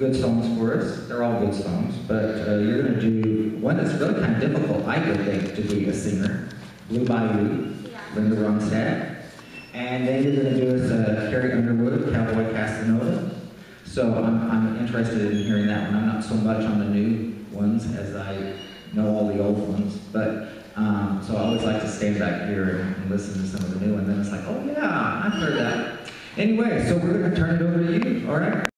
good songs for us. They're all good songs, but you're going to do one that's really kind of difficult, I would think, to be a singer. Blue Bayou, Linda Ronstadt. And then you're going to do us Carrie Underwood, Cowboy Casanova. So I'm interested in hearing that one. I'm not so much on the new ones as I know all the old ones, but so I always like to stand back here and listen to some of the new ones. And then it's like, oh yeah, I've heard that. Anyway, so we're going to turn it over to you, all right?